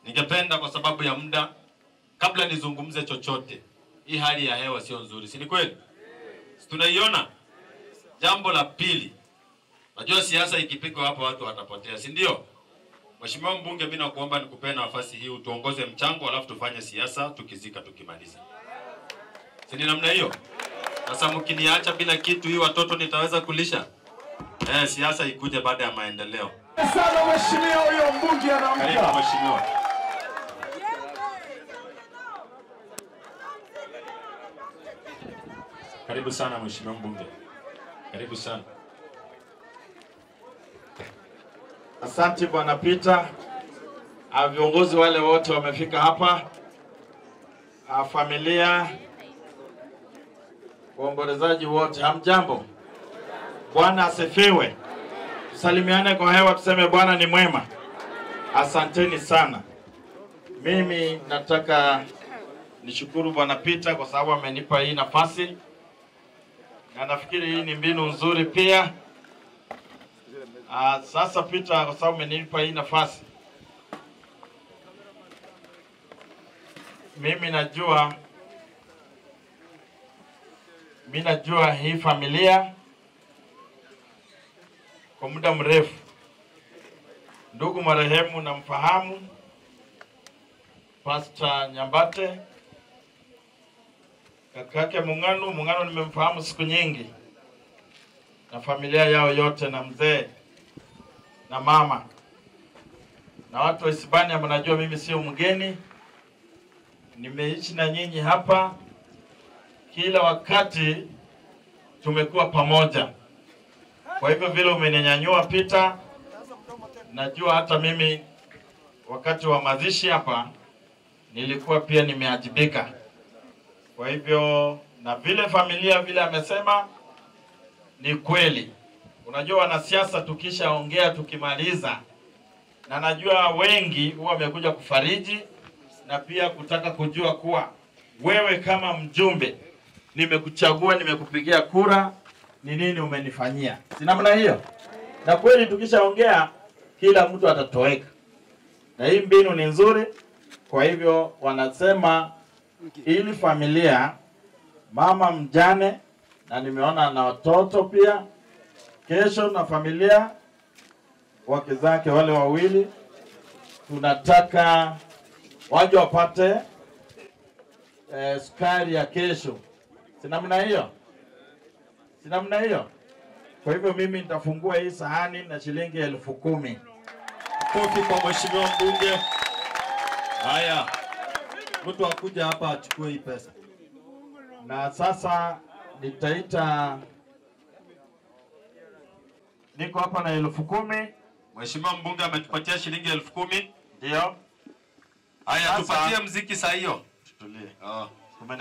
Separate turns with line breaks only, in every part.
Ningependa kwa sababu ya muda, kabla nizungumze chochote, hii hali ya hewa sio nzuri, si ni kweli? Si tunaiona? Jambo la pili, najua siasa ikipigwa hapa watu watapotea, si ndio? Mheshimiwa mbunge, mimi nakuomba nikupe nafasi hii utuongoze mchango, alafu tufanye siasa tukizika tukimaliza. Si ni namna hiyo? Sasa mkiniacha bila kitu, hii watoto nitaweza kulisha? Siasa ikuje baada ya maendeleo.
Sana mheshimiwa, huyo mbunge anaamka.
Karibu mheshimiwa. Karibu sana mheshimiwa mbunge. Karibu sana.
Asante bwana Peter. Viongozi wale wote wamefika hapa. Familia, waombolezaji wote, hamjambo? Bwana asifiwe. Tusalimiane kwa hewa, tuseme Bwana ni mwema. Asanteni sana. Mimi nataka nishukuru bwana Peter kwa sababu amenipa hii nafasi. Na nafikiri hii ni mbinu nzuri pia. Sasa Peter, kwa sababu amenipa hii nafasi, mimi najua hii familia kwa muda mrefu. Ndugu marehemu namfahamu, Pastor Nyambate, kakake Mungano nimemfahamu siku nyingi, na familia yao yote, na mzee na mama na watu wa Hispania. Mnajua mimi sio mgeni, nimeishi na nyinyi hapa, kila wakati tumekuwa pamoja. Kwa hivyo vile umeninyanyua Peter, najua hata mimi wakati wa mazishi hapa nilikuwa pia nimeajibika. Kwa hivyo na vile familia vile amesema ni kweli. Unajua wanasiasa tukishaongea tukimaliza, na najua wengi huwa wamekuja kufariji na pia kutaka kujua kuwa wewe kama mjumbe nimekuchagua, nimekupigia kura, ni nini umenifanyia. Si namna hiyo? Na kweli tukishaongea kila mtu atatoweka. Na hii mbinu ni nzuri. Kwa hivyo wanasema ili familia, mama mjane, na nimeona na watoto pia, kesho na familia wake zake wale wawili, tunataka waje wapate sukari ya kesho. Si namna hiyo? Si namna hiyo? Kwa hivyo mimi nitafungua hii sahani na shilingi 10,000.
Kofi kwa mheshimiwa mbunge. Haya, mtu akuja hapa achukue hii pesa.
Na sasa nitaita, niko hapa na 10,000.
Mheshimiwa mbunge ametupatia shilingi 10,000.
Ndio.
Haya, tupatie mziki saa hiyo.
Tutulie.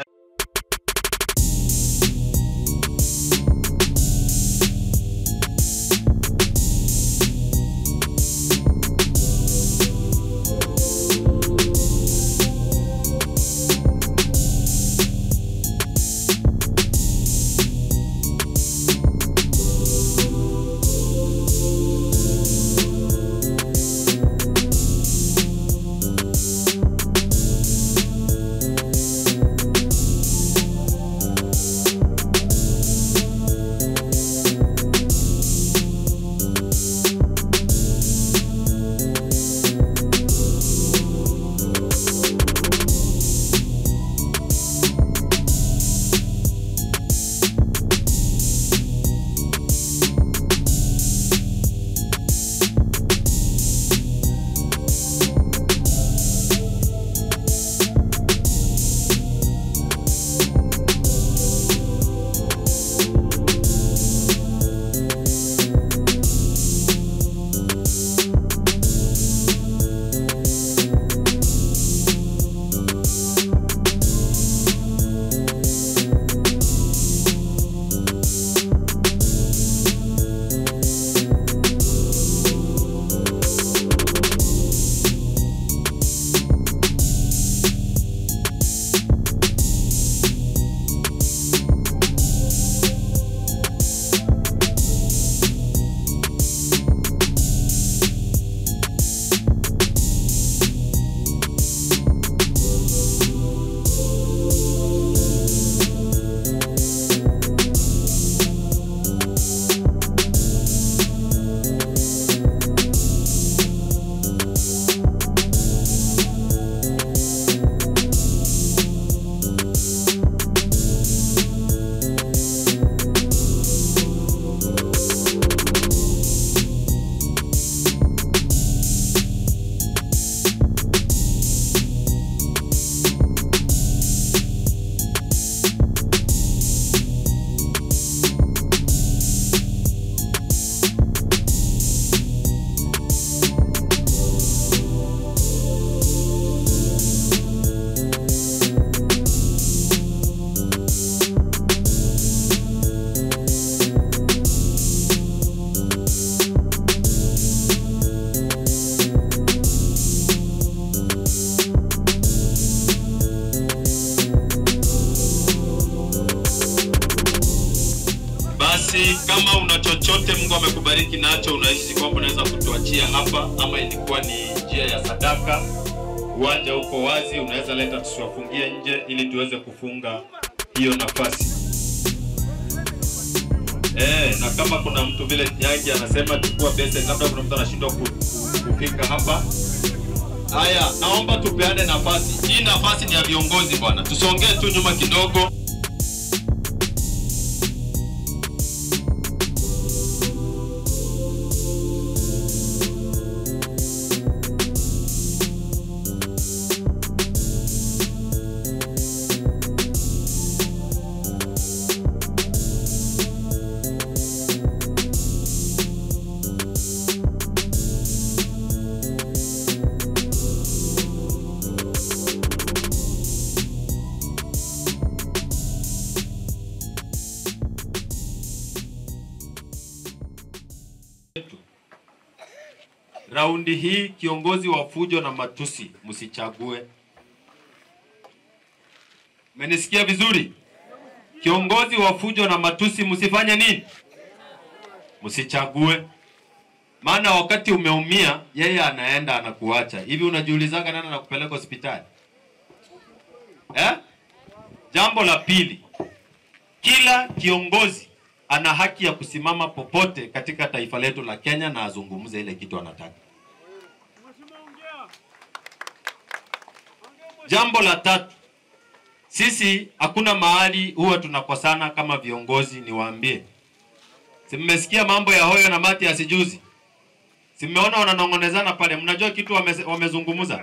chochote Mungu amekubariki nacho unahisi kwamba unaweza kutuachia hapa, ama ilikuwa ni njia ya sadaka, uwanja uko wazi, unaweza leta tusiwafungie nje ili tuweze kufunga hiyo nafasi. Na kama kuna mtu vile Nyangi anasema chukua pesa, labda kuna mtu anashindwa kufika hapa. Haya, naomba tupeane nafasi. Hii nafasi ni ya viongozi bwana. Tusongee tu nyuma kidogo. Raundi hii kiongozi wa fujo na matusi msichague. Menisikia vizuri? Kiongozi wa fujo na matusi msifanye nini? Msichague. Maana wakati umeumia yeye anaenda anakuacha. Hivi unajiulizaga nani anakupeleka hospitali? Jambo la pili. Kila kiongozi ana haki ya kusimama popote katika taifa letu la Kenya na azungumze ile kitu anataka. Jambo la tatu. Sisi hakuna mahali huwa tunakosana kama viongozi, niwaambie. Si mmesikia mambo ya Hoyo na Matias juzi? Si mmeona wananongonezana pale? Mnajua kitu wamezungumza?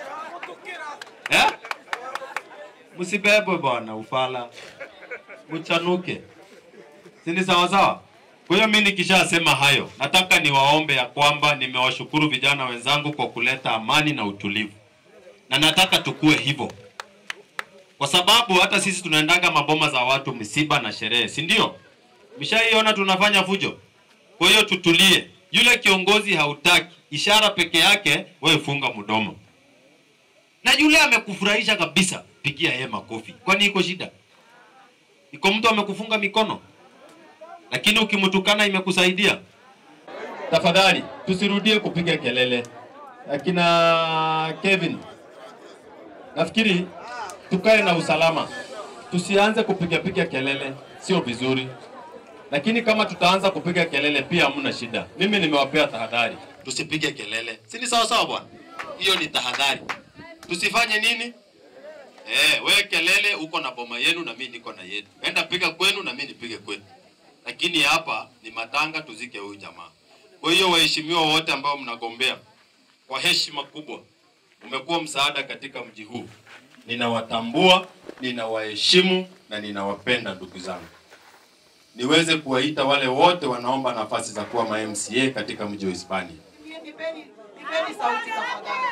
Msibebwe bwana ufala. Mchanuke. Sini sawa sawa? Kwa hiyo mimi nikishasema hayo, nataka niwaombe ya kwamba nimewashukuru vijana wenzangu kwa kuleta amani na utulivu. Na nataka tukue hivyo. Kwa sababu hata sisi tunaendaga maboma za watu misiba na sherehe, si ndio? Mshaiona tunafanya fujo. Kwa hiyo tutulie. Yule kiongozi hautaki, ishara peke yake, wewe funga mdomo. Na yule amekufurahisha kabisa, pigia yeye makofi. Kwani iko shida? Iko mtu amekufunga mikono? Lakini ukimtukana imekusaidia? Tafadhali tusirudie kupiga kelele. Akina Kevin, nafikiri tukae na usalama. Tusianze kupiga kelele, sio vizuri. Lakini kama tutaanza kupiga kelele pia hamna shida. Mimi nimewapea tahadhari. Tusipige kelele. Si ni sawa sawa bwana? Hiyo ni tahadhari. Tusifanye nini? Wewe kelele uko na boma yenu na mimi niko na yetu. Enda piga kwenu na mimi nipige kwenu. Lakini hapa ni matanga, tuzike huyu jamaa. Kwa hiyo waheshimiwa wote ambao mnagombea, kwa heshima kubwa, umekuwa msaada katika mji huu. Ninawatambua, ninawaheshimu na ninawapenda ndugu zangu. Niweze kuwaita wale wote wanaomba nafasi za kuwa ma-MCA katika mji wa Hispania.
Nipeni sauti tafadhali.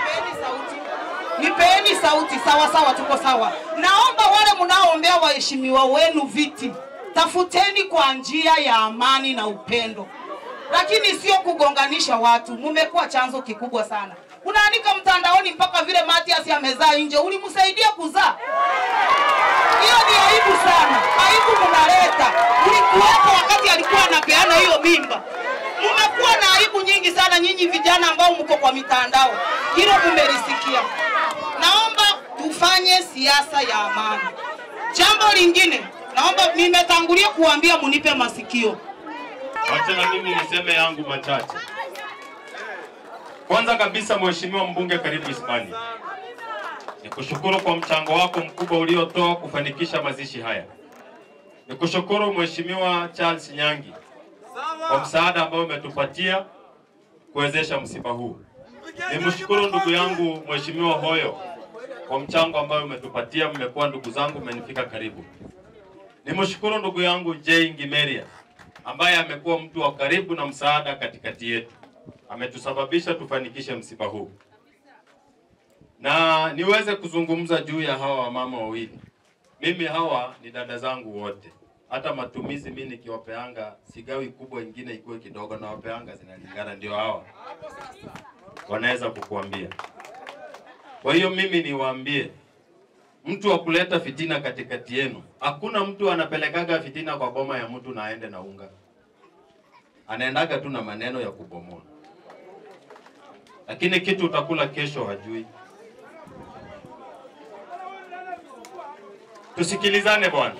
Nipeni sauti, sawa sawa, tuko sawa. Naomba wale mnaoombea waheshimiwa wenu viti, tafuteni kwa njia ya amani na upendo. Lakini sio kugonganisha watu. Mmekuwa chanzo kikubwa sana. Unaandika mtandaoni mpaka vile Matias amezaa nje, ulimsaidia kuzaa. Hiyo ni aibu sana. Aibu mnaleta. Ulikuwepo wakati alikuwa anapeana hiyo mimba. Mmekuwa na aibu nyingi sana nyinyi vijana ambao mko kwa mitandao. Hilo mmelisikia. Naomba tufanye siasa ya amani. Jambo lingine, naomba nimetangulia kuambia munipe masikio.
Wacha na mimi niseme yangu machache. Kwanza kabisa mheshimiwa mbunge, karibu Hispania. Nikushukuru kwa mchango wako mkubwa uliotoa kufanikisha mazishi haya. Nikushukuru mheshimiwa Charles Nyangi kwa msaada ambao umetupatia kuwezesha msiba huu. Nimshukuru ndugu yangu mheshimiwa Hoyo kwa mchango ambao umetupatia, mmekuwa ndugu zangu, mmenifika karibu. Nimshukuru ndugu yangu Jay Ngimeria ambaye amekuwa mtu wa karibu na msaada katikati yetu. Ametusababisha tufanikishe msiba huu. Na niweze kuzungumza juu ya hawa mama wawili. Mimi hawa ni dada zangu wote. Hata matumizi mimi nikiwapeanga sigawi kubwa, ingine ikuwe kidogo, na wapeanga zinalingana, ndio hawa wanaweza kukuambia. Kwa hiyo mimi niwaambie, mtu wa kuleta fitina katikati yenu, hakuna mtu anapelekaga fitina kwa boma ya mtu na aende na unga. anaendaga tu na maneno ya kubomoa, lakini kitu utakula kesho hajui. Tusikilizane bwana.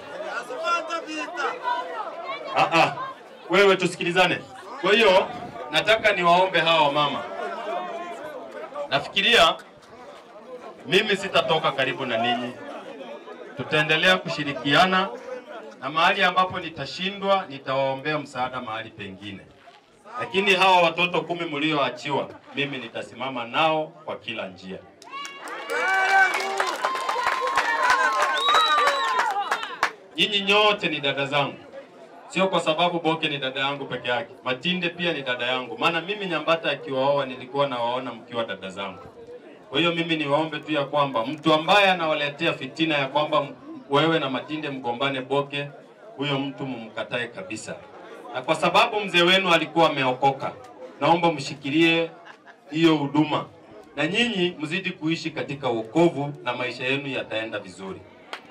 Wewe tusikilizane. Kwa hiyo nataka niwaombe hawa mama. Nafikiria mimi sitatoka karibu na ninyi. Tutaendelea kushirikiana na mahali ambapo nitashindwa nitawaombea msaada mahali pengine. Lakini hawa watoto 10 mlioachiwa mimi nitasimama nao kwa kila njia. Nyinyi nyote ni dada zangu. Sio kwa sababu Boke ni dada yangu peke yake. Matinde pia ni dada yangu. Maana mimi Nyambata akiwaoa nilikuwa nawaona mkiwa dada zangu. Kwa hiyo mimi niwaombe tu ya kwamba mtu ambaye anawaletea fitina ya kwamba wewe na Matinde mgombane Boke, huyo mtu mumkatae kabisa. Na kwa sababu mzee wenu alikuwa ameokoka, naomba mshikilie hiyo huduma. Na nyinyi mzidi kuishi katika wokovu na maisha yenu yataenda vizuri.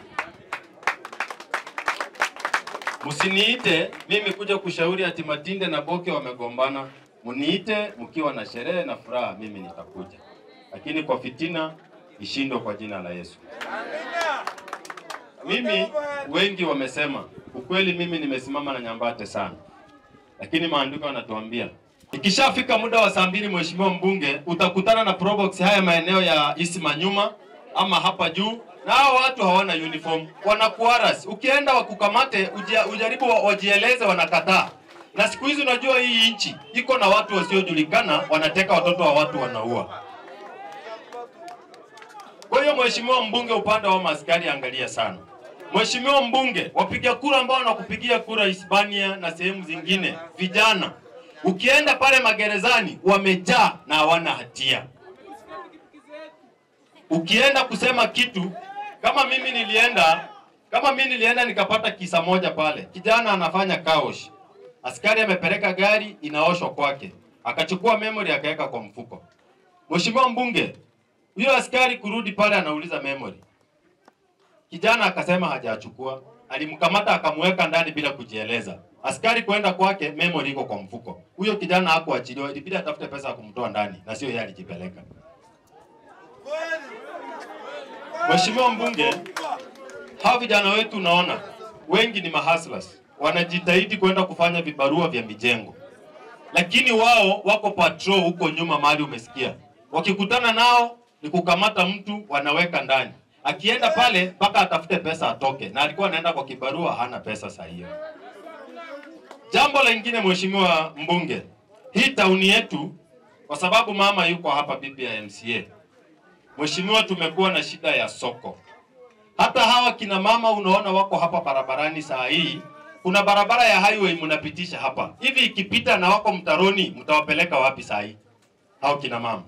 Msiniite mimi kuja kushauri ati Matinde na Boke wamegombana. Muniite mkiwa na sherehe na furaha, mimi nitakuja. Lakini kwa fitina ishindwe kwa jina la Yesu. Mimi wengi wamesema ukweli, mimi nimesimama na Nyambate sana. Lakini maandiko yanatuambia ikishafika muda wa saa 2 mheshimiwa mbunge utakutana na probox haya maeneo ya Isimanyuma ama hapa juu, na hao watu hawana uniform, wanakuaras. Ukienda wakukamate ujaribu wajieleze, wanakataa. Na siku hizi unajua hii nchi iko na watu wasiojulikana, wanateka watoto wa watu wanaua. Kwa hiyo mheshimiwa mbunge, upande wa maskari angalia sana. Mheshimiwa mbunge, wapiga kura ambao wanakupigia kura Hispania na sehemu zingine, vijana, ukienda pale magerezani wamejaa na hawana hatia. Ukienda kusema kitu kama mimi nilienda nikapata kisa moja pale. Kijana anafanya kaosh. Askari amepeleka gari inaoshwa kwake. Akachukua memory akaweka kwa mfuko. Mheshimiwa mbunge, huyo askari kurudi pale anauliza memory. Kijana akasema hajachukua. Alimkamata akamweka ndani bila kujieleza. Askari kwenda kwake, memory iko kwa mfuko. Huyo kijana hakuachiliwa, ilibidi atafute pesa ya kumtoa ndani na sio yeye alijipeleka. Mheshimiwa mbunge, hawa vijana wetu unaona wengi ni mahustlers. Wanajitahidi kwenda kufanya vibarua vya mijengo. Lakini wao wako patrol huko nyuma mahali umesikia. Wakikutana nao ni kukamata mtu wanaweka ndani. Akienda pale mpaka atafute pesa atoke, na alikuwa anaenda kwa kibarua hana pesa saa hiyo. Jambo lingine mheshimiwa mbunge, hii tauni yetu, kwa sababu mama yuko hapa, bibi ya MCA. Mheshimiwa, tumekuwa na shida ya soko. Hata hawa kina mama unaona wako hapa barabarani saa hii. Kuna barabara ya highway mnapitisha hapa. Hivi ikipita na wako mtaroni, mtawapeleka wapi saa hii? Hao kina mama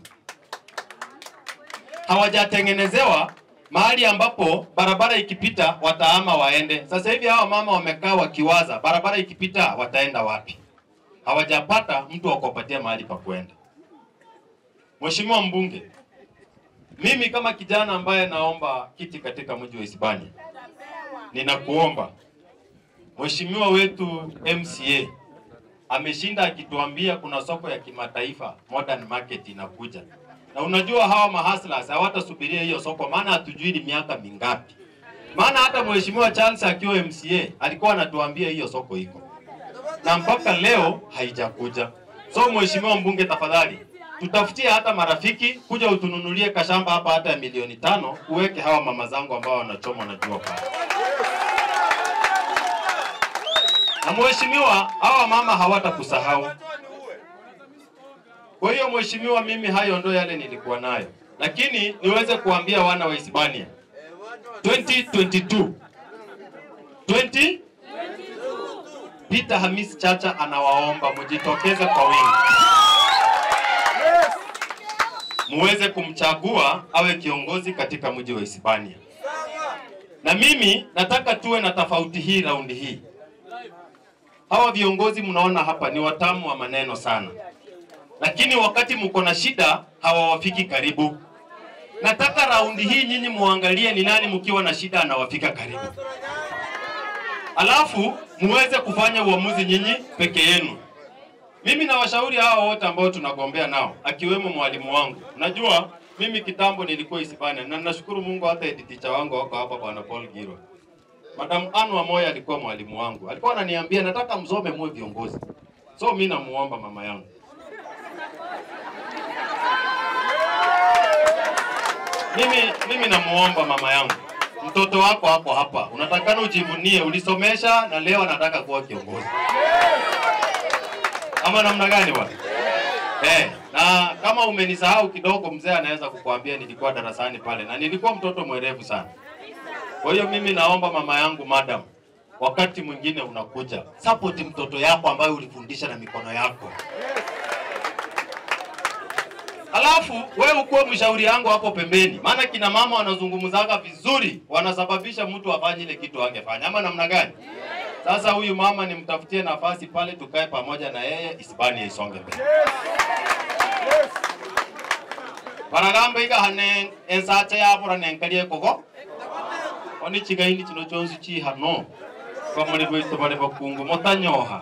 hawajatengenezewa mahali ambapo barabara ikipita watahama waende. Sasa hivi hawa mama wamekaa wakiwaza barabara ikipita wataenda wapi. Hawajapata mtu wa kuwapatia mahali pa kwenda. Mheshimiwa mbunge, mimi kama kijana ambaye naomba kiti katika mji wa Hispania, ninakuomba mheshimiwa wetu MCA ameshinda akituambia kuna soko ya kimataifa, modern market inakuja. Na unajua hawa mahustlers hawatasubiria hiyo soko, maana hatujui ni miaka mingapi. Maana hata mheshimiwa Charles akiwa MCA alikuwa anatuambia hiyo soko iko, na mpaka leo haijakuja. So mheshimiwa mbunge, tafadhali tutafutie hata marafiki kuja utununulie kashamba hapa hata ya milioni 5 uweke hawa mama zangu ambao wanachoma na jua pale. Na mheshimiwa, hawa mama hawatakusahau. Kwa hiyo mheshimiwa, mimi hayo ndo yale nilikuwa nayo. Lakini niweze kuambia wana wa Hispania 2022 Peter Hamis Chacha anawaomba mjitokeze kwa wingi. Muweze kumchagua awe kiongozi katika mji wa Hispania. Na mimi nataka tuwe na tofauti hii raundi hii. Hawa viongozi mnaona hapa ni watamu wa maneno sana. Lakini wakati mko na shida hawawafiki karibu. Nataka raundi hii nyinyi muangalie ni nani mkiwa na shida anawafika karibu. Alafu muweze kufanya uamuzi nyinyi peke yenu. Mimi na washauri hao wote ambao tunagombea nao, akiwemo mwalimu wangu. Unajua mimi kitambo nilikuwa Hispania na nashukuru Mungu hata teacher wangu wako hapa Bwana Paul Giro. Madam Anwa Moya alikuwa mwalimu wangu. Alikuwa ananiambia nataka msome mwe viongozi. So mimi namuomba mama yangu. Mimi namuomba mama yangu. Mtoto wako hapo hapa. Unatakana ujivunie ulisomesha na leo anataka kuwa kiongozi. Ama namna gani bwana? Na kama umenisahau kidogo mzee anaweza kukuambia nilikuwa darasani pale na nilikuwa mtoto mwerevu sana. Kwa hiyo mimi naomba mama yangu madam, wakati mwingine unakuja, support mtoto yako ambaye ulifundisha na mikono yako. Alafu wewe ukuwe mshauri yangu hapo pembeni. Maana kina mama wanazungumzaga vizuri, wanasababisha mtu afanye ile kitu angefanya. Ama namna gani? Sasa huyu mama nimtafutie nafasi pale tukae pamoja na yeye Hispania isonge mbele. Paragamba iga hane ensacha ya pora nenkalie koko. Oni chigaini chino chonzi chi hano. Kwa mwale bwito bale bakungu motanyoha.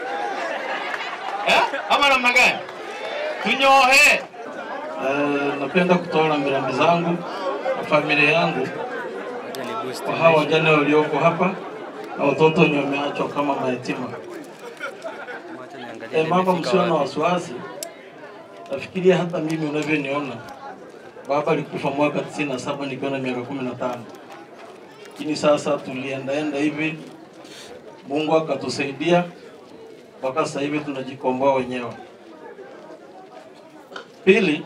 Ama namna gani? Tunyohe.
Napenda kutoa rambirambi zangu kwa familia yangu, kwa hawa wajane walioko hapa na watoto wenye wameachwa kama mayatima. Mama, msio na wasiwasi. Nafikiria hata mimi unavyoniona, baba alikufa mwaka 97 nikiwa na miaka 15. Lakini sasa tuliendaenda hivi, Mungu akatusaidia mpaka sasa hivi tunajikomboa wenyewe. Pili,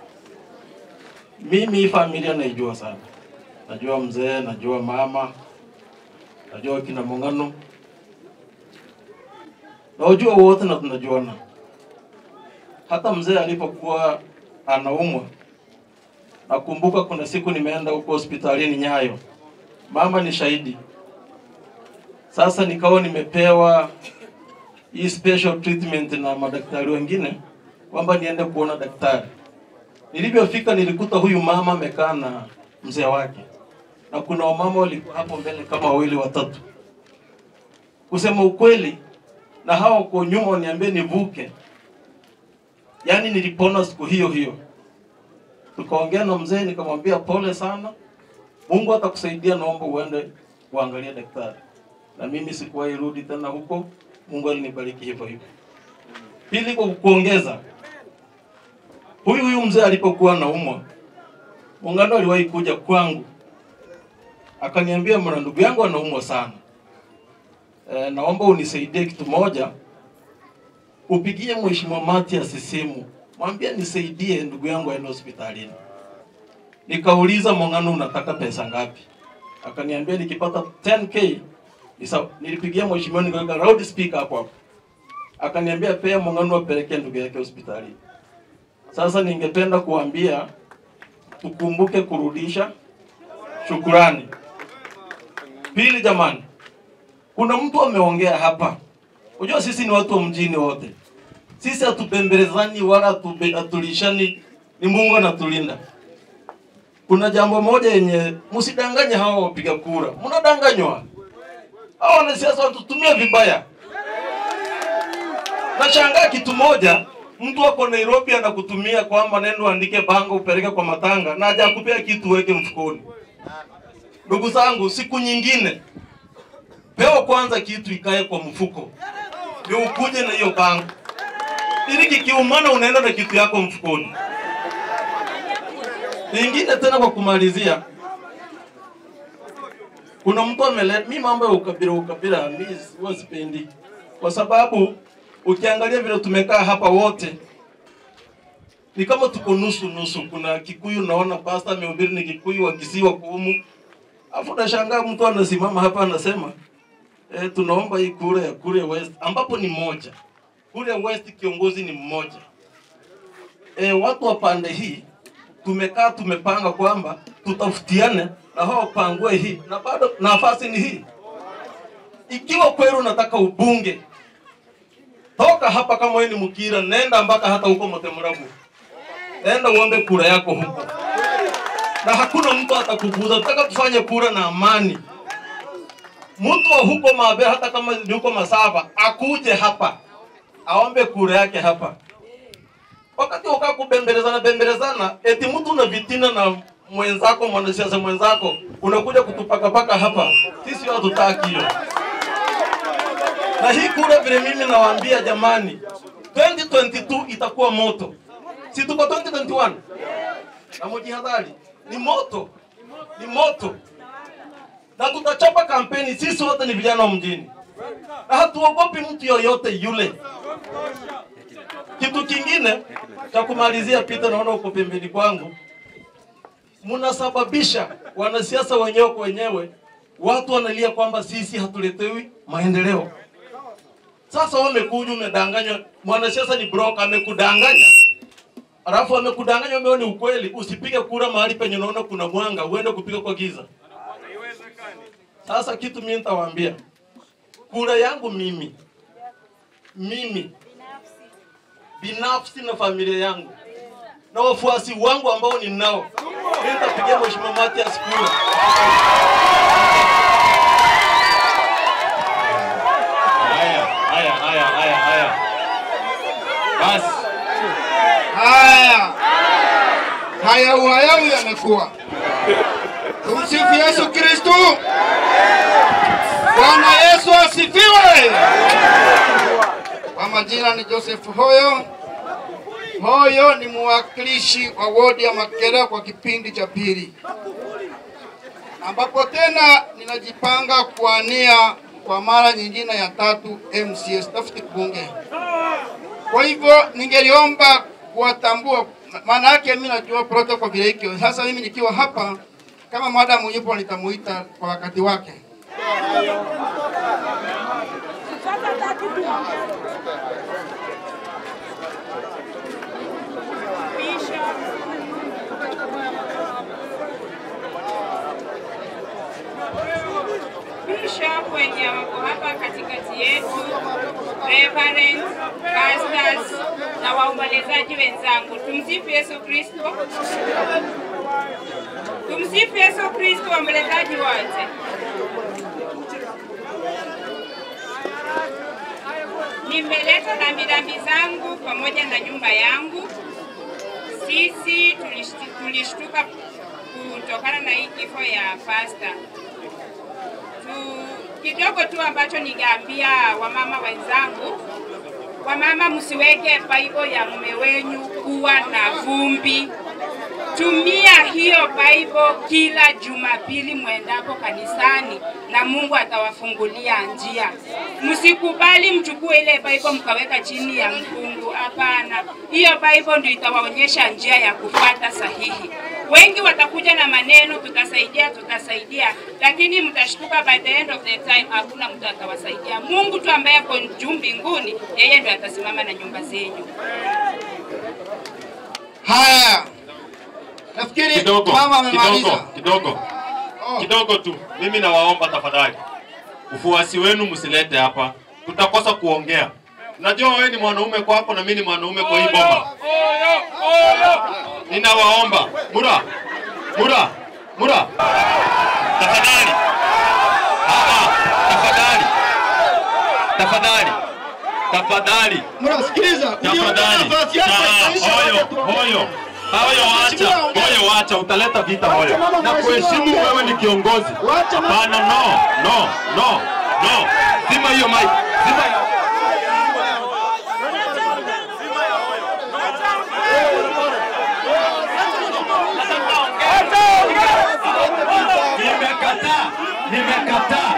mimi familia naijua sana. Najua mzee, najua mama, najua kina Mongano. Najua wote na tunajuana. Hata mzee alipokuwa anaumwa, nakumbuka kuna siku nimeenda huko hospitalini Nyayo. Mama ni shahidi. Sasa nikawa nimepewa hii special treatment na madaktari wengine kwamba niende kuona daktari. Nilipofika nilikuta huyu mama amekaa na mzee wake. Na kuna wamama walikuwa hapo mbele kama wawili watatu. Kusema ukweli, na hao kwa nyuma waniambia nivuke. Yaani nilipona siku hiyo hiyo. Tukaongea na mzee nikamwambia pole sana. Mungu atakusaidia, naomba uende kuangalia daktari. Na mimi sikuwahi rudi tena huko. Mungu alinibariki hivyo hivyo. Pili, kwa kuongeza, huyu mzee alipokuwa anaumwa, Mongano aliwahi kuja kwangu. Akaniambia mwana ndugu yangu anaumwa sana. Naomba unisaidie kitu moja. Upigie Mheshimiwa Mathias simu. Mwambie nisaidie ndugu yangu aende hospitalini. Nikauliza Mongano unataka pesa ngapi? Akaniambia nikipata 10k. Nilipigia Mheshimiwa nikaweka loud speaker hapo. Akaniambia pea Mongano apeleke ndugu yake hospitalini. Sasa ningependa kuambia tukumbuke kurudisha shukrani. Pili jamani, kuna mtu ameongea hapa. Unajua sisi ni watu wa mjini wote. Sisi hatupembelezani wala atulishani, ni Mungu anatulinda. Kuna jambo moja yenye msidanganye hawa wapiga kura. Mnadanganywa. Hao wanasiasa watutumia vibaya. Nashangaa kitu moja, mtu wako Nairobi anakutumia kwamba nenda andike bango upeleke kwa matanga na hajakupea kitu weke mfukoni. Ndugu zangu, siku nyingine pewa kwanza kitu ikae kwa mfuko. Ndio ukuje na hiyo bango. Ili kikiumana unaenda na kitu yako mfukoni. Nyingine tena kwa kumalizia, kuna mtu ameleta mimi mambo ya ukabila mimi sipendi. Kwa sababu ukiangalia vile tumekaa hapa wote ni kama tuko nusu. Kuna Kikuyu, naona pastor amehubiri ni Kikuyu wa Kisiwa Kuumu. Afu nashangaa mtu anasimama hapa anasema tunaomba hii kura ya Kuria West ambapo ni moja. Kuria West kiongozi ni mmoja. Watu wa pande hii tumekaa tumepanga kwamba tutafutiane na hao pangue hii na bado nafasi ni hii. Ikiwa kweli unataka ubunge, toka hapa kama wewe ni Mukira, nenda mpaka hata huko Motemurabu. Nenda uombe kura yako huko. Na hakuna mtu atakubuza. Tutaka tufanye kura na amani. Mtu wa huko Mabe hata kama ni huko Masaba akuje hapa.
aombe kura yake hapa. Wakati ukaa kubembelezana, eti mtu una vitina na mwenzako, mwanasiasa mwenzako, unakuja kutupakapaka hapa. Sisi hatutaki hiyo. Na hii kura vile mimi nawaambia jamani, 2022 itakuwa moto. Si tuko 2021? Na mjihadhari, ni moto. Ni moto. Na tutachapa kampeni, sisi wote ni vijana mjini. Na hatuogopi mtu yoyote yule. Kitu kingine cha kumalizia, Peter, naona uko pembeni kwangu. Mnasababisha wanasiasa wenyewe kwa wenyewe, watu wanalia kwamba sisi hatuletewi maendeleo. Sasa wamekuja, umedanganywa, mwanasiasa ni broker, amekudanganya. Alafu amekudanganya, umeona ni ukweli, usipige kura mahali penye unaona kuna mwanga, uende kupiga kwa giza. Sasa kitu mimi nitawaambia, kura yangu mimi binafsi na familia yangu na wafuasi wangu ambao ninao, nitapigia Mheshimiwa Mathias kura. Haya. Bas.
Haya yamekuwa. Tumsifu Yesu Kristo. Bwana Yesu asifiwe. Kwa majina ni Joseph Hoyo. Hoyo ni mwakilishi wa wodi ya Makera kwa kipindi cha pili, ambapo tena ninajipanga kuania kwa mara nyingine ya 3 MCS tafuti bunge. Kwa hivyo ningeliomba kuwatambua, maana yake mimi najua protocol vile hikyo. Sasa mimi nikiwa hapa kama madamu yupo nitamuita kwa wakati wake.
Bishop wenye wako hapa katikati yetu, reverend, pastors na waombolezaji wenzangu. Tumsifu Yesu Kristo. Tumsifu Yesu Kristo, waombolezaji wote. Nimeleta rambirambi zangu pamoja na nyumba yangu. Sisi tulishtuka kutokana na hii kifo ya pastor. Kidogo tu ambacho ningeambia wamama wenzangu, wamama msiweke Bible ya mume wenyu kuwa na vumbi. Tumia hiyo Bible kila Jumapili mwendapo kanisani na Mungu atawafungulia njia. Msikubali mchukue ile Bible mkaweka chini ya mkungu. Hapana. Hiyo Bible ndio itawaonyesha njia ya kufuata sahihi. Wengi watakuja na maneno tutasaidia, lakini mtashtuka by the end of the time hakuna mtu atawasaidia. Mungu tu ambaye ako juu mbinguni, yeye ndiye atasimama na nyumba zenyu.
Haya. Nafikiri mama amemaliza.
Kidogo tu. Mimi nawaomba tafadhali, ufuasi wenu msilete hapa. Tutakosa kuongea. Najua wewe ni mwanaume kwako na mimi ni mwanaume kwa hii bomba. Ninawaomba, Mura. Tafadhali. Tafadhali.
Mura, sikiliza.
Hoyo wacha, utaleta vita Hoyo. Na kuheshimu wewe ni kiongozi. Hapana, no. Zima hiyo mic. Nimekataa.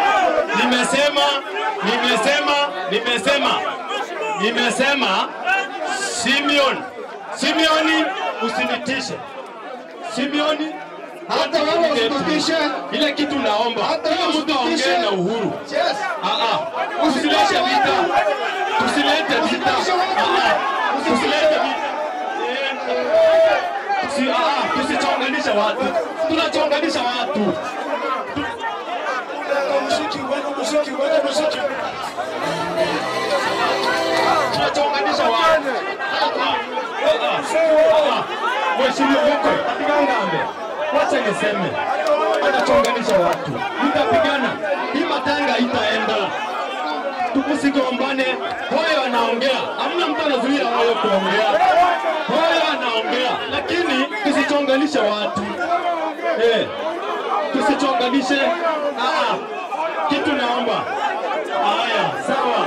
Nimesema Simeoni usinitishe. Simeoni
hata wewe usinitishe.
Ile kitu naomba, kila mtu aongee na uhuru.
Yes.
Usilete vita. Usilete vita. Tusichonganisha watu. Tunachonganisha watu. Tunachonganisha watu. Mheshimiwa wako katika ngambe. Wacha niseme. Anachonganisha watu. Mtapigana. Hii matanga itaenda. tukusigombane. Hoyo anaongea, hamna mtu anazuia Hoyo kuongea. Hoyo anaongea, lakini tusichonganishe watu. Tusichonganishe. Kitu naomba. Haya, sawa.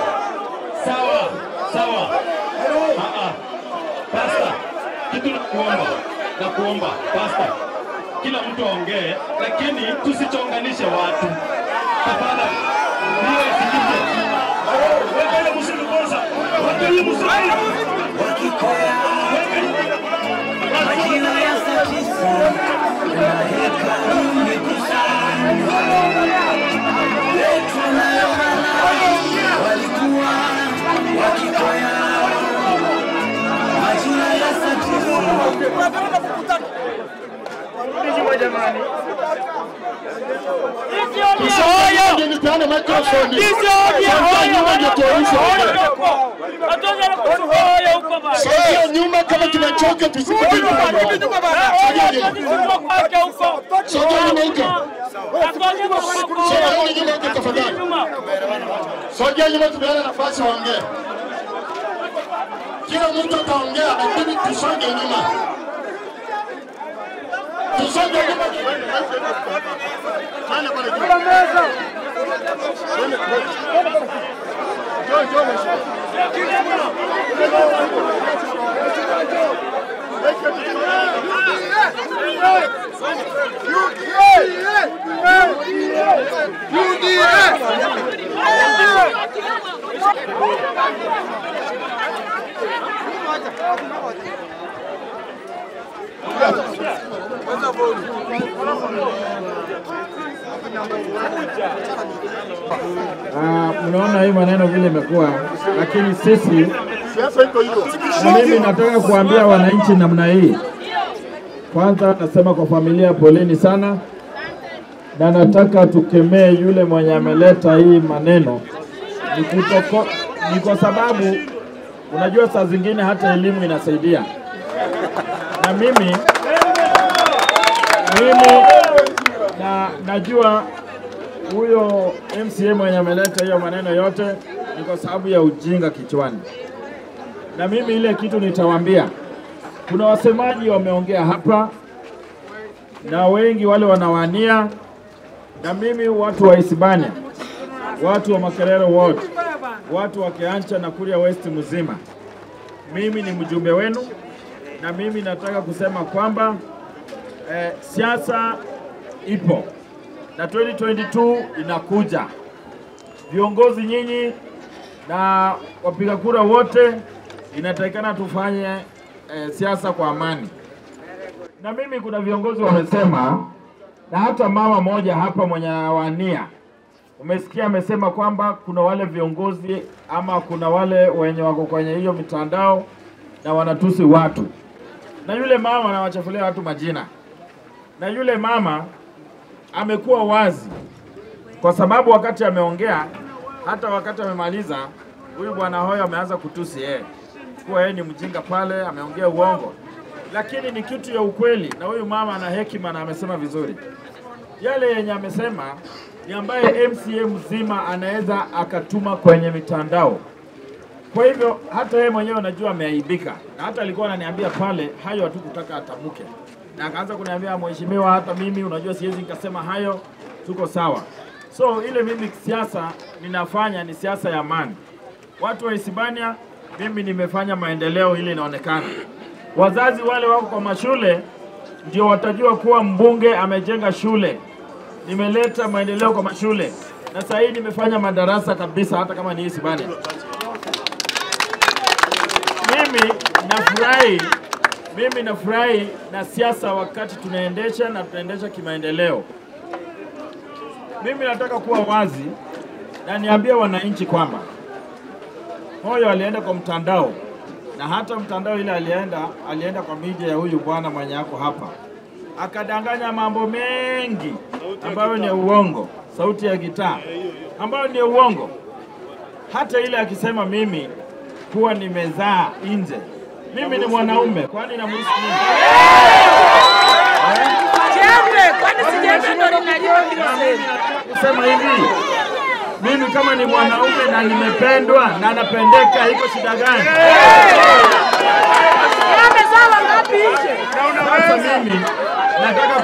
Pastor, kitu nakuomba pastor, kila mtu aongee, lakini tusichonganishe watu. Tafadhali. Hiyo isikike. Wewe msimu kwanza. Wewe msimu. Wakikoya. Majina ya satisa. Na heka umekusanya. Letu na yomana. Walikuwa wakikoya. Majina ya satisa. Jamani. Kisha nipeane microphone. Sogea nyuma kama tumechoka tusikuje nyuma. Sogea nyuma tafadhali. Sogea nyuma tupeane nafasi waongee. Kila mtu ataongea lakini tusonge nyuma. Tusonge nyuma. Sana pale juu.
Mnaona hii maneno vile imekuwa, lakini sisi na mimi nataka kuambia wananchi namna hii. Kwanza nasema kwa familia poleni sana, na nataka tukemee yule mwenye ameleta hii maneno. Ni kwa sababu unajua saa zingine hata elimu inasaidia. Na mimi najua huyo MCA mwenye ameleta hiyo maneno yote ni kwa sababu ya ujinga kichwani. Na mimi ile kitu nitawaambia, kuna wasemaji wameongea hapa na wengi wale wanawania, na mimi watu wa Hispania, watu wa Makerere Ward, watu wa Kiancha na Kuria West mzima, mimi ni mjumbe wenu, na mimi nataka kusema kwamba siasa ipo na 2022 inakuja. Viongozi nyinyi na wapiga kura wote inatakikana tufanye siasa kwa amani. Na mimi kuna viongozi wamesema, na hata mama moja hapa mwenye wania, umesikia amesema kwamba kuna wale viongozi ama kuna wale wenye wako kwenye hiyo mitandao na wanatusi watu. Na yule mama anawachafulia watu majina. Na yule mama amekuwa wazi, kwa sababu wakati ameongea, hata wakati amemaliza, huyu bwana Hoyo ameanza kutusi yeye, kuwa yeye ni mjinga pale, ameongea uongo. Lakini ni kitu ya ukweli, na huyu mama ana hekima na amesema vizuri. Yale yenye amesema ni ambaye MCA mzima anaweza akatuma kwenye mitandao. Kwa hivyo hata yeye mwenyewe anajua ameaibika, na hata alikuwa ananiambia pale hayo hatukutaka atamuke. Na akaanza kuniambia, mheshimiwa, hata mimi unajua siwezi nikasema hayo, tuko sawa. So ile mimi siasa ninafanya ni siasa ya amani. Watu wa Hispania, mimi nimefanya maendeleo ile inaonekana. Wazazi wale wako kwa mashule ndio watajua kuwa mbunge amejenga shule. Nimeleta maendeleo kwa mashule. Na sasa hivi nimefanya madarasa kabisa hata kama ni Hispania. Mimi nafurahi na siasa wakati tunaendesha kimaendeleo. Mimi nataka kuwa wazi na niambie wananchi kwamba Hoyo alienda kwa mtandao, na hata mtandao ile alienda kwa media ya huyu bwana mwenye yako hapa. Akadanganya mambo mengi ambayo ni uongo, sauti ya gitaa ambayo ni uongo. Hata ile akisema mimi kuwa nimezaa nje. Mimi ni mwanaume, kwani namruhusu nini? Kwani sijembe ndo ninajua sema hivi. Mimi kama ni mwanaume na nimependwa na napendeka, iko shida gani? Sasa mimi nataka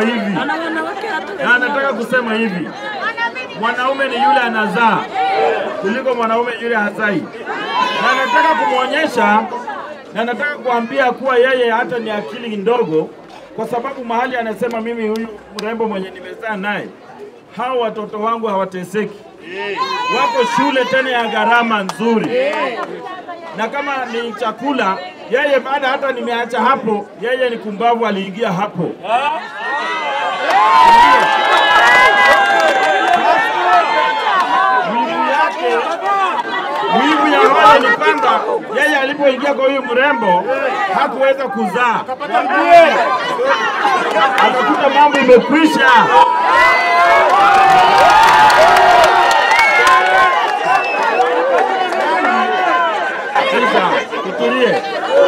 kusema hivi, mwanaume ni yule anazaa kuliko mwanaume yule hazai, na nataka kumuonyesha na nataka kuambia kuwa yeye hata ni akili ndogo, kwa sababu mahali anasema mimi huyu mrembo mwenye nimezaa naye, hao watoto wangu hawateseki, wako shule tena ya gharama nzuri, na kama ni chakula, yeye baada hata nimeacha hapo, yeye ni kumbavu, aliingia hapo. Wivu ya wale ni kwamba yeye alipoingia kwa huyu mrembo hakuweza kuzaa, akakuta mambo imekwisha. Kutulie.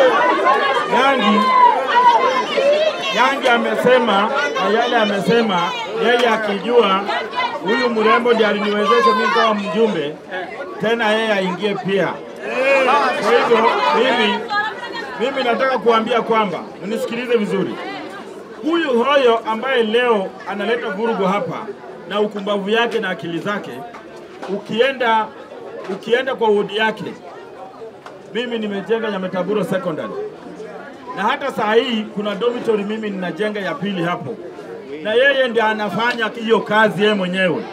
Yangi amesema na yale amesema, yeye akijua huyu mrembo ndiye aliniwezesha mimi kama mjumbe, tena yeye aingie pia. Kwa hivyo mimi nataka kuambia kwamba, unisikilize vizuri. Huyu hoyo ambaye leo analeta vurugu hapa na ukumbavu yake na akili zake, ukienda kwa wodi yake, mimi nimejenga Nyametaburo Secondary. Na hata saa hii kuna dormitory mimi ninajenga ya pili hapo. Na yeye ndiye anafanya hiyo kazi yeye mwenyewe.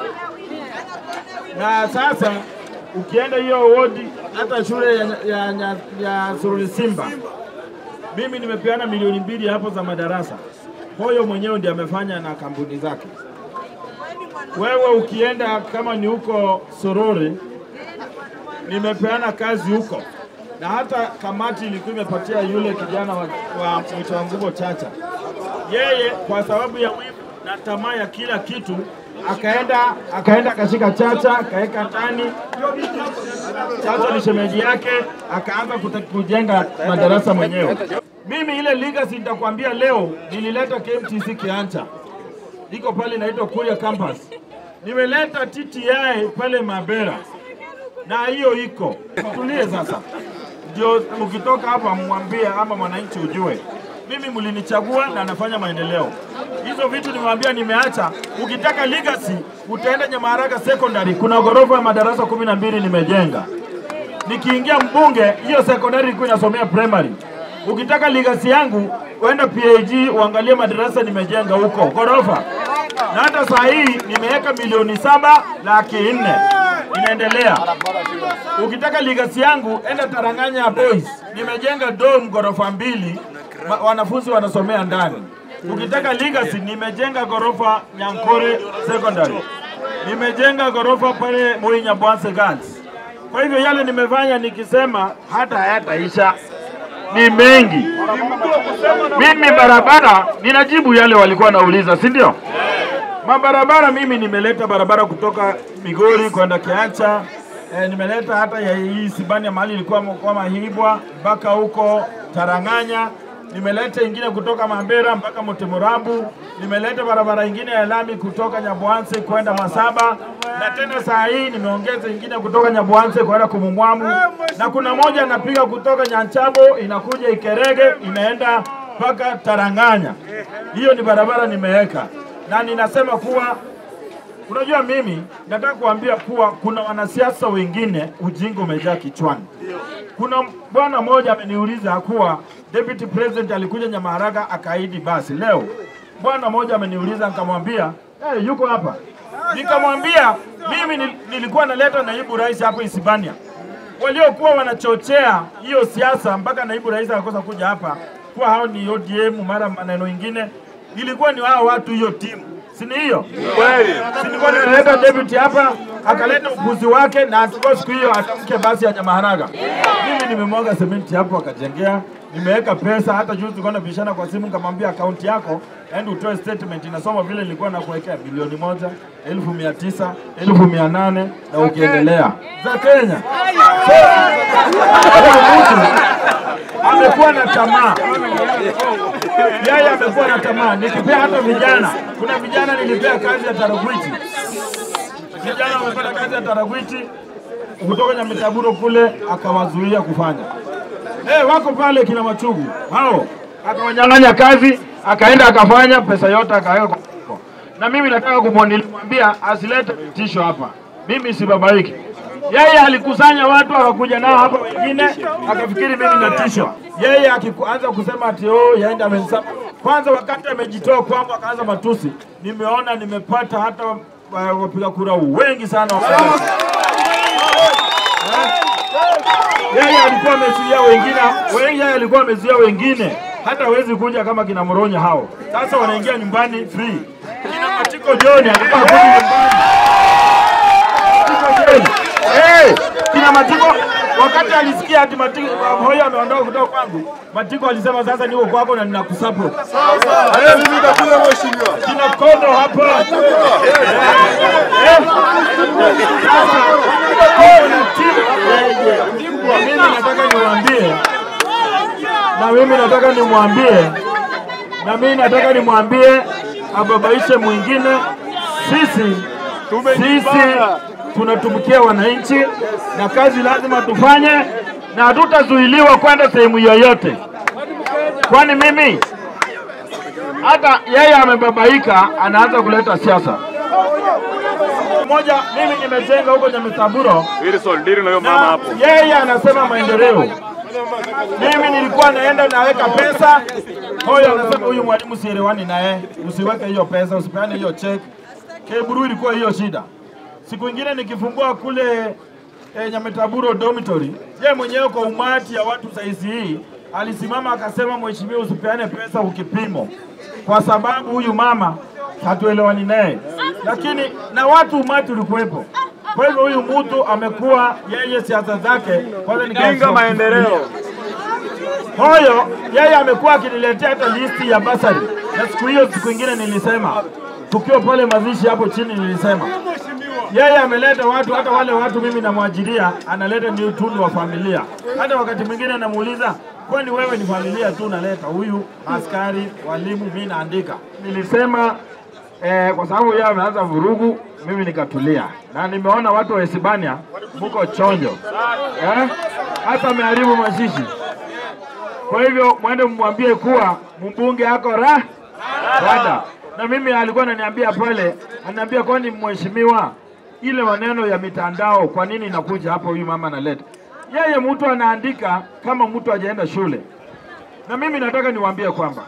Na sasa ukienda hiyo wodi, hata shule ya Sururi Simba, mimi nimepeana milioni 2 hapo za madarasa. Hoyo mwenyewe ndiye amefanya na kampuni zake. Wewe ukienda kama ni huko Sorori, nimepeana kazi huko. Na hata kamati ilikuwa imepatia yule kijana wa Mwitangubo Chacha. Yeye kwa sababu ya wivu na tamaa ya kila kitu, akaenda akashika Chacha, kaeka ndani. Chacha ni shemeji yake, akaanza kujenga madarasa mwenyewe. Mimi ile legacy nitakwambia leo, nilileta KMTC Kiancha. Iko pale inaitwa Kuria Campus. Nimeleta TTI pale Mabera. Na hiyo iko. Tulie sasa. Ndio mkitoka hapa mwambie ama mwananchi ujue, mimi mlinichagua na nafanya maendeleo. Hizo vitu nimwambia nimeacha. Ukitaka legacy utaenda Nyamaharaga Secondary, kuna ghorofa ya madarasa 12 nimejenga. Nikiingia mbunge, hiyo secondary ilikuwa inasomea primary. Ukitaka legacy yangu, uenda PAG uangalie madarasa nimejenga huko ghorofa. Na hata saa hii nimeweka milioni 7,400,000 inaendelea. Ukitaka legacy yangu, enda Taranganya Boys, nimejenga dome ghorofa 2, wanafunzi wanasomea ndani. Ukitaka legacy, nimejenga ghorofa Nyankore Secondary, nimejenga ghorofa pale Moi Nyabwanse Girls. Kwa hivyo yale nimefanya nikisema hata hayataisha, ni mengi. Mimi barabara ninajibu yale walikuwa nauliza, si ndio? Mabarabara mimi nimeleta barabara kutoka Migori kwenda Kiancha. Nimeleta hata ya hii Sibania mahali ilikuwa kwa Mahibwa mpaka huko Taranganya. Nimeleta ingine kutoka Mambera mpaka Motemorabu. Nimeleta barabara ingine ya lami kutoka Nyabwanse kwenda Masaba. Na tena saa hii nimeongeza ingine kutoka Nyabwanse kwenda Kumumwamu. Na kuna moja napiga kutoka Nyanchabo inakuja Ikerege inaenda mpaka Taranganya. Hiyo ni barabara nimeweka. Na ninasema kuwa, unajua mimi nataka kuambia kuwa kuna wanasiasa wengine ujinga umejaa kichwani. Kuna bwana mmoja ameniuliza kuwa Deputy President alikuja Nyamaharaga akaahidi basi. Leo bwana mmoja ameniuliza, nikamwambia yuko hapa. Nikamwambia mimi nilikuwa naleta naibu rais hapo Isibania. Waliokuwa wanachochea hiyo siasa mpaka naibu rais akakosa kuja hapa, kwa hao ni ODM mara maneno mengine, ilikuwa ni hao watu hiyo timu. Sini hiyo? Kweli. Nilikuwa nimeleta deputy hapa, akaleta upuzi wake na atukua siku hiyo atamke basi ya Nyamaharaga. Mimi nimemwaga sementi hapo akajengea, nimeweka pesa, hata juzi tulikuwa tunabishana kwa simu nikamwambia account yako, and utoe statement inasoma vile nilikuwa nakuwekea milioni 1, 1,900, 1,800 na ukiendelea. Za Kenya. Amekuwa na tamaa. Yeye amekuwa na tamaa. Nikipea hata vijana. Kuna vijana nilipea kazi ya Tarogwiti. Vijana wamepata kazi ya Tarakwiti kutoka Nyamitaguro kule akawazuia kufanya. Wako pale kina Machugu. Hao akawanyang'anya kazi, akaenda akafanya pesa yote akaweka kwa. Na mimi nataka kumwambia asilete tisho hapa. Mimi si babaiki. Yeye alikusanya watu akakuja nao hapa wengine akafikiri mimi na tisho. Yeye akianza kusema ati yaenda amenisapa. Kwanza wakati amejitoa kwangu akaanza matusi. Nimeona nimepata hata wapiga kura wengi sana yeye alikuwa amezuia wengine, hata hawezi kuja kama kina Moronya hao. Sasa wanaingia nyumbani free. Kina Matiko John alikuwa kuja nyumbani. Kina Matiko wakati alisikia ati Matiko Hoya ameondoka kutoka kwangu, Matiko alisema sasa niko kwako na ninakusupport. Sasa mimi nitakuwa mheshimiwa. Kina Kondo hapa. Mimi nataka nimwambie ababaishe mwingine. Sisi tunatumikia wananchi na kazi lazima tufanye na hatutazuiliwa kwenda sehemu yoyote. Kwani mimi hata yeye amebabaika anaanza kuleta siasa. Moja mimi nimejenga huko Nyamitaguro. Yeye anasema maendeleo. Mimi nilikuwa naenda naweka pesa. Hoyo anasema huyu mwalimu sielewani naye. Usiweke hiyo pesa, usipeane hiyo check. Keburu ilikuwa hiyo shida. Siku nyingine nikifungua kule Nyamitaguro dormitory, yeye mwenyewe kwa umati ya watu saizi hii alisimama akasema mheshimiwa usipeane pesa ukipimo. Kwa sababu huyu mama hatuelewani naye. Lakini na watu umati ulikuwepo. Kwa hivyo huyu mtu amekuwa yeye siasa zake kwanza nikainga maendeleo. Hoyo yeye amekuwa akiniletea hata listi ya basari. Na siku nyingine nilisema tukiwa pale mazishi hapo chini nilisema yeye ameleta watu, hata wale watu mimi namwajiria analeta ni utundu wa familia. Hata wakati mwingine namuuliza kwani wewe ni familia tu unaleta huyu askari walimu mimi naandika. Nilisema kwa sababu yeye ameanza vurugu mimi nikatulia. Na nimeona watu wa Hispania mko chonjo. Hata ameharibu mazishi. Kwa hivyo mwende mwambie kuwa mbunge yako rada. Na mimi alikuwa ananiambia pale, ananiambia kwani mheshimiwa ile maneno ya mitandao kwa nini inakuja hapa huyu mama analeta. Yeye mtu anaandika kama mtu hajaenda shule. Na mimi nataka niwaambie kwamba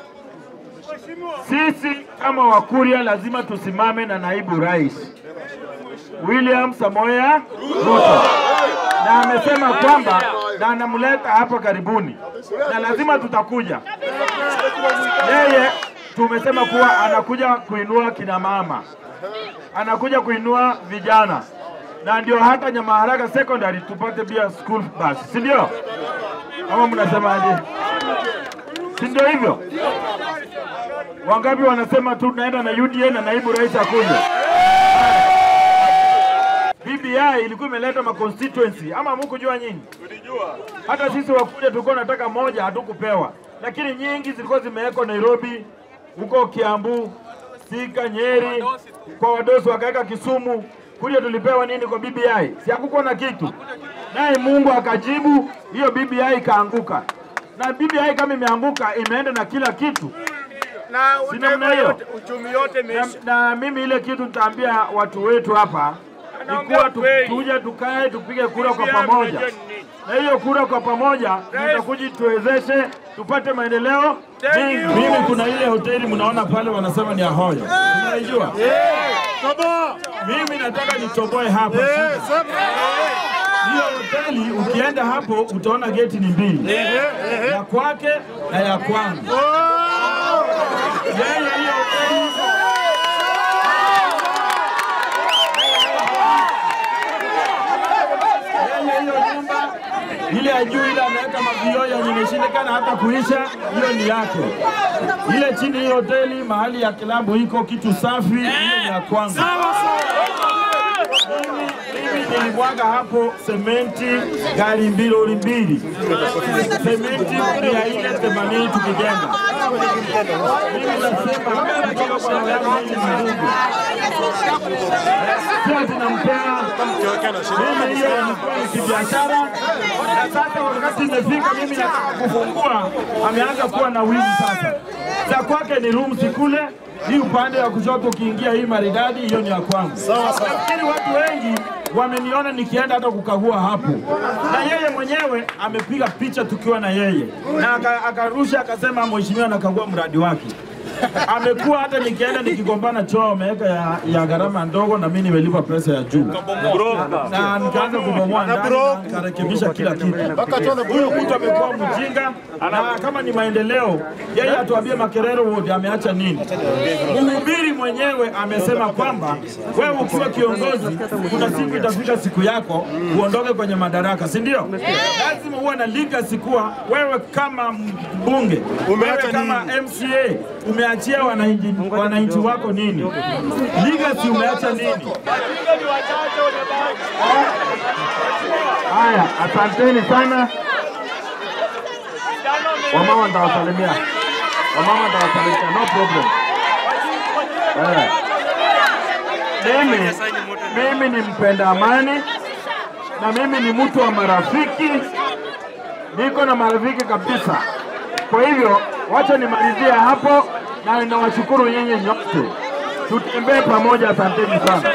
sisi kama Wakuria lazima tusimame na naibu rais William Samoei Ruto. Na amesema kwamba na anamleta hapa karibuni. Na lazima tutakuja. Yeye tumesema kuwa anakuja kuinua kina mama. Anakuja kuinua vijana. Na ndio hata Nyamaharaga Secondary tupate pia school bus. Si ndio? Ama mnasemaje? Si ndio hivyo? Wangapi wanasema tunaenda na UDA na naibu rais akuja? BBI ilikuwa imeleta ma constituency ama mkujua nyinyi? Tulijua. Hata sisi Wakuria tulikuwa nataka moja hatukupewa. Lakini nyingi zilikuwa zimewekwa Nairobi, huko Kiambu, Thika, Nyeri, kwa wadosi wakaweka Kisumu. Kuja tulipewa nini kwa BBI? Si hakukuwa na kitu. Naye Mungu akajibu, hiyo BBI ikaanguka. Na BBI kama imeanguka imeenda na kila kitu. Na uchumi yote imeisha. Na mimi ile kitu nitaambia watu wetu hapa ni kuwa tuje tukae tupige kura kwa pamoja. Na hiyo kura kwa pamoja tutakuja tuwezeshe tupate maendeleo. Mimi kuna ile hoteli mnaona pale wanasema ni Ahoyo. Unajua? Mimi nataka nichoboe hapa. Hiyo hoteli ukienda hapo utaona geti ni mbili. Ya kwake na ya kwangu. Ile ajui ile ameweka mavio yenye imeshindikana hata kuisha, hiyo ni yake. Ile chini hiyo hoteli mahali ya kilabu iko kitu safi, hiyo ni ya kwangu. Mimi
nilimwaga hapo sementi gari mbili. Sementi 480 tukijenga. Mimi nasema kwa kwa yangu hii Mungu. Sasa tunampea mimi hiyo ni biashara. Na sasa wakati imefika mimi nataka kufungua, ameanza kuwa na wizi sasa. Za kwake ni rooms kule, hii upande wa kushoto ukiingia hii maridadi, hiyo ni ya kwangu. Lakini watu wengi wameniona nikienda hata kukagua hapo. Na yeye mwenyewe amepiga picha tukiwa na yeye. Na akarusha akasema mheshimiwa anakagua mradi wake. Amekuwa hata nikienda nikigombana choo ameweka ya gharama ndogo na mimi nimelipa pesa ya juu. Na nikaanza kubomoa ndani na nikarekebisha kila kitu. Huyu mtu amekuwa mjinga na kama ni maendeleo yeye atuambie Makerero wote ameacha nini. Mhubiri mwenyewe amesema kwamba wewe ukiwa kiongozi kuna siku itafika siku yako uondoke kwenye madaraka, si ndio? Lazima uwe na legacy kuwa wewe kama mbunge, wewe kama MCA umeachia wananchi wako nini? Legacy umeacha nini? Haya, asanteni sana. Wamama ndawasalimia. No problem. Mimi ni mpenda amani na mimi ni mtu wa marafiki. Niko na marafiki kabisa. Kwa hivyo wacha nimalizie hapo na ninawashukuru nyinyi nyote. Tutembee pamoja, asanteni sana.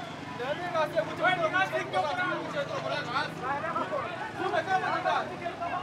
Bueno,